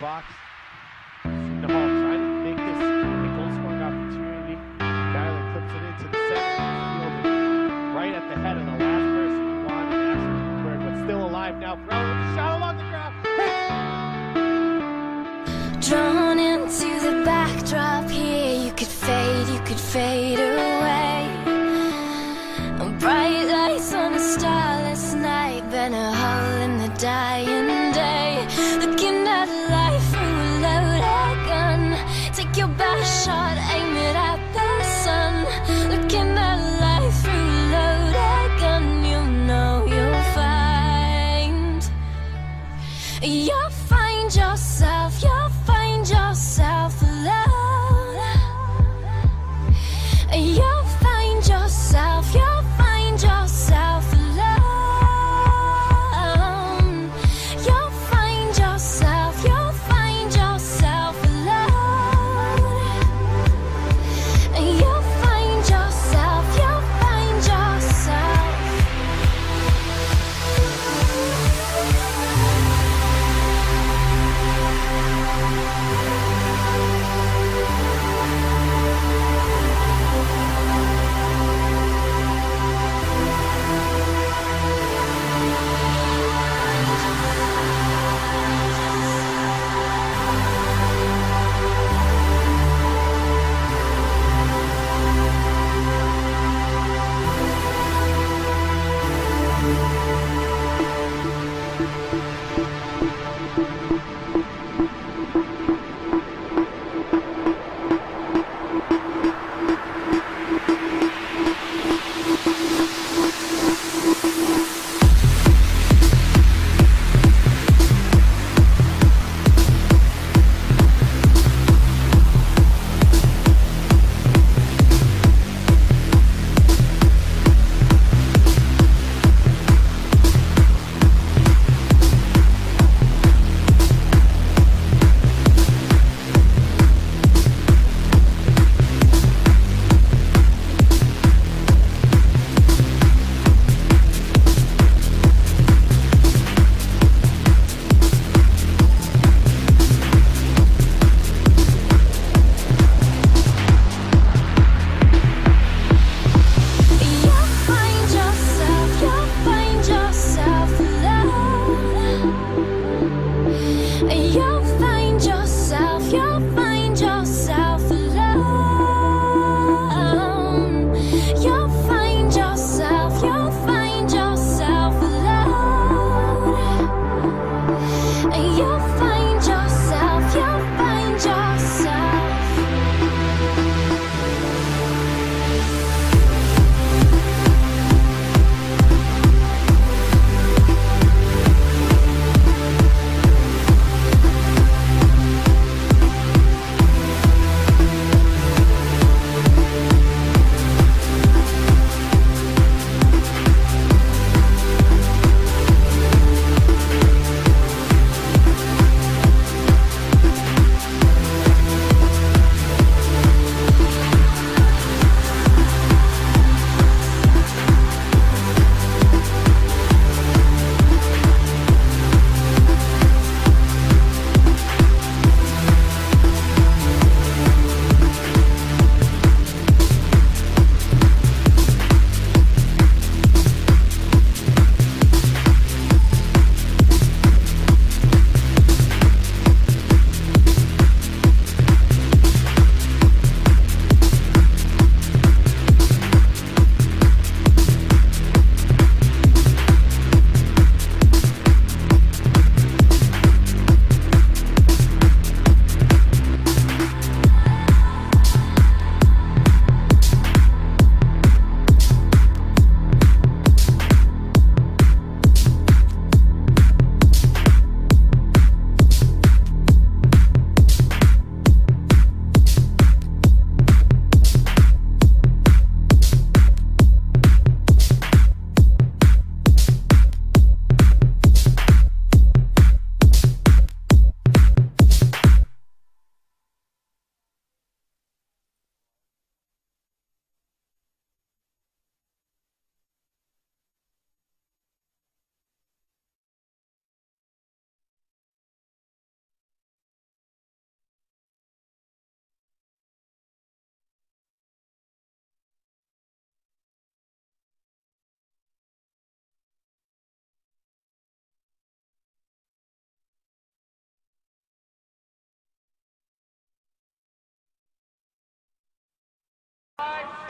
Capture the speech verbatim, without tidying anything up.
box. Seton Hall trying to make this a goal-scoring opportunity. Geiler clips it into the center of the field, right at the head of the last person you want, and Ashton Bird, but still alive now. Brela with a shot along the ground. Drawn into the backdrop here, you could fade, you could fade away. Bright lights on a starless night, burn a hole in the dying day. Looking at life through a loaded gun, take your best shot, aim it at the sun. Looking at life through a loaded gun, you know you'll find, you'll find yourself, you'll find yourself alone. You'll find yourself, you'll find yourself alone. Five,